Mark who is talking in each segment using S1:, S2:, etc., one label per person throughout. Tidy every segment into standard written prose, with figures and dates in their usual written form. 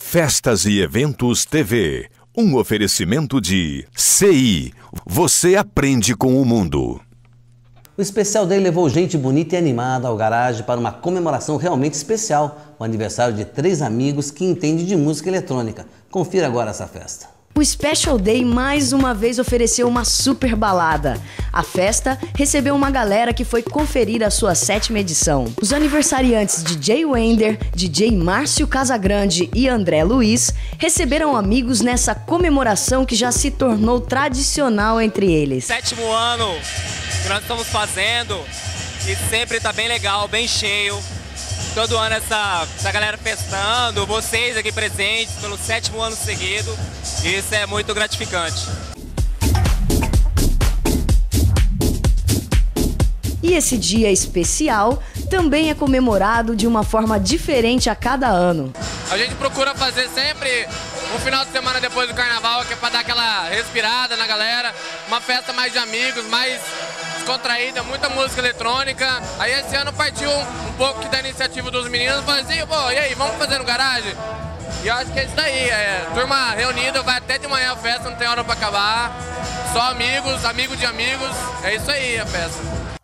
S1: Festas e Eventos TV, um oferecimento de CI. Você aprende com o mundo.
S2: O Special Day levou gente bonita e animada ao garagem para uma comemoração realmente especial, o aniversário de 3 amigos que entendem de música eletrônica. Confira agora essa festa.
S3: O Special Day mais uma vez ofereceu uma super balada. A festa recebeu uma galera que foi conferir a sua 7ª edição. Os aniversariantes DJ Wender, DJ Márcio Casagrande e André Luiz receberam amigos nessa comemoração que já se tornou tradicional entre eles.
S4: 7º ano que nós estamos fazendo e sempre tá bem legal, bem cheio. Todo ano essa galera festando, vocês aqui presentes pelo 7º ano seguido. Isso é muito gratificante.
S3: E esse dia especial também é comemorado de uma forma diferente a cada ano.
S4: A gente procura fazer sempre um final de semana depois do carnaval, que é para dar aquela respirada na galera, uma festa mais de amigos, mais descontraída, muita música eletrônica. Aí esse ano partiu um pouco da iniciativa dos meninos, falei assim, pô, e aí, vamos fazer no garagem? E eu acho que é isso daí, turma reunida, vai até de manhã a festa, não tem hora para acabar, só amigos, amigos de amigos, é isso aí a festa.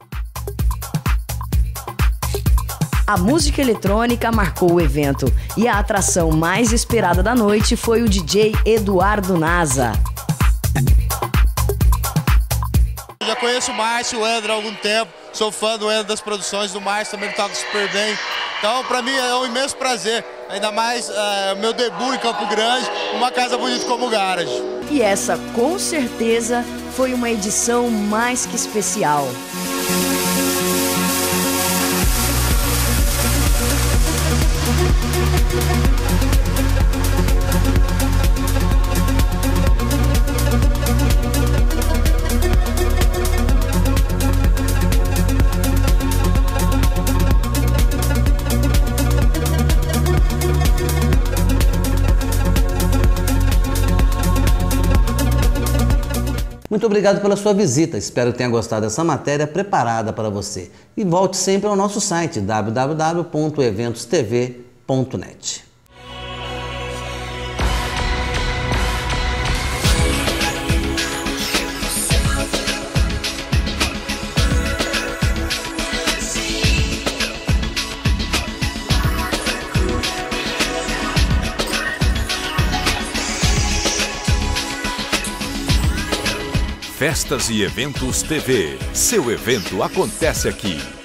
S3: A música eletrônica marcou o evento e a atração mais esperada da noite foi o DJ Eduardo Naza.
S5: Já conheço o Márcio, o Ender há algum tempo, sou fã do Ender, das produções do Márcio, também toca super bem. Então, para mim é um imenso prazer, ainda mais meu debut em Campo Grande, uma casa bonita como o Garage.
S3: E essa, com certeza, foi uma edição mais que especial.
S2: Muito obrigado pela sua visita, espero que tenha gostado dessa matéria preparada para você. E volte sempre ao nosso site www.eventostv.net.
S1: Festas e Eventos TV. Seu evento acontece aqui.